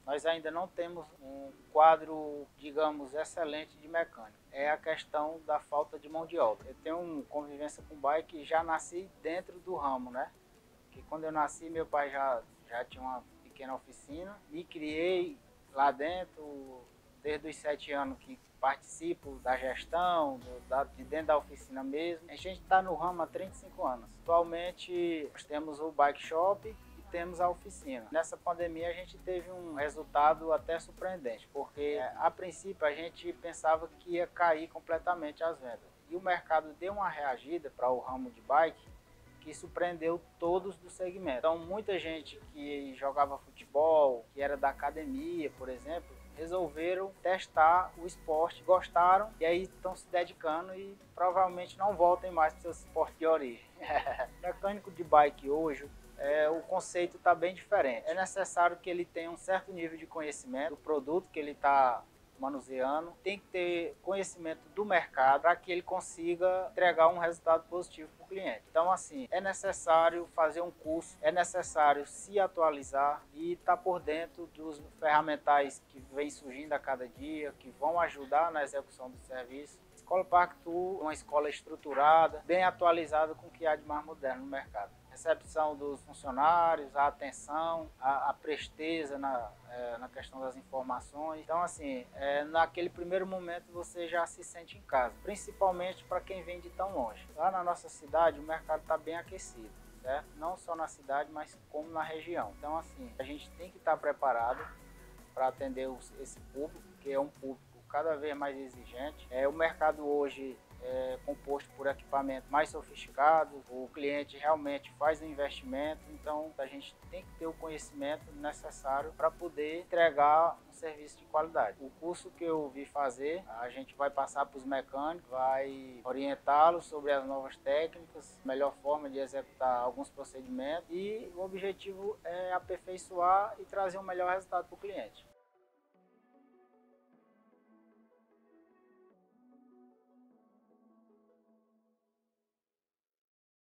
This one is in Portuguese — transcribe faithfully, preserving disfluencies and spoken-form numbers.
nós ainda não temos um quadro, digamos, excelente de mecânico. É a questão da falta de mão de obra. Eu tenho uma convivência com bike e já nasci dentro do ramo, né? Porque quando eu nasci, meu pai já, já tinha uma pequena oficina. Me criei lá dentro, desde os sete anos que participo da gestão, do, da, de dentro da oficina mesmo. A gente está no ramo há trinta e cinco anos. Atualmente, nós temos o bike shop e temos a oficina. Nessa pandemia, a gente teve um resultado até surpreendente, porque a princípio a gente pensava que ia cair completamente as vendas. E o mercado deu uma reagida para o ramo de bike, que surpreendeu todos do segmento. Então, muita gente que jogava futebol, que era da academia, por exemplo, resolveram testar o esporte, gostaram e aí estão se dedicando e provavelmente não voltem mais para o seu esporte de origem. Mecânico de bike hoje, é, o conceito está bem diferente. É necessário que ele tenha um certo nível de conhecimento do produto que ele está manuseando, tem que ter conhecimento do mercado para que ele consiga entregar um resultado positivo para o cliente. Então, assim, é necessário fazer um curso, é necessário se atualizar e estar por dentro dos ferramentais que vêm surgindo a cada dia, que vão ajudar na execução do serviço. Escola Parktour é uma escola estruturada, bem atualizada com o que há de mais moderno no mercado. Recepção dos funcionários, a atenção, a, a presteza na, é, na questão das informações. Então, assim, é, naquele primeiro momento você já se sente em casa, principalmente para quem vem de tão longe. Lá na nossa cidade o mercado está bem aquecido, certo? Não só na cidade, mas como na região. Então, assim, a gente tem que estar preparado para atender os, esse público, que é um público cada vez mais exigente. É, o mercado hoje é composto por equipamentos mais sofisticados, o cliente realmente faz um investimento, então a gente tem que ter o conhecimento necessário para poder entregar um serviço de qualidade. O curso que eu vi fazer, a gente vai passar para os mecânicos, vai orientá-los sobre as novas técnicas, melhor forma de executar alguns procedimentos e o objetivo é aperfeiçoar e trazer um melhor resultado para o cliente.